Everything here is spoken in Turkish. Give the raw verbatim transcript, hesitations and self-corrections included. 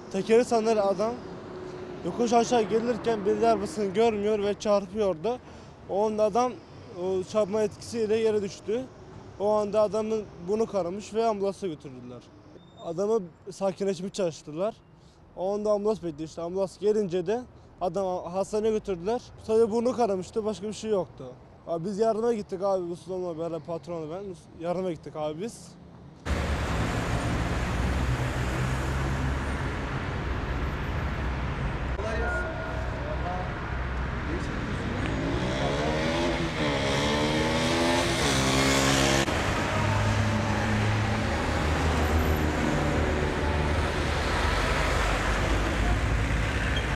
Tekeri sanır adam. Yokuş aşağı gelirken bir arabasını görmüyor ve çarpıyordu. O anda adam o çarpma etkisiyle yere düştü. O anda adamın bunu kanamış ve ambulansa götürdüler. Adamı sakinleşmeye çalıştılar. O anda ambulans bekliyor işte. Ambulans gelince de adamı hastaneye götürdüler. Sadece burnu kanamıştı, başka bir şey yoktu. Abi biz yardıma gittik abi, Muslu'mla beraber, patronla ben. Yardıma gittik abi biz.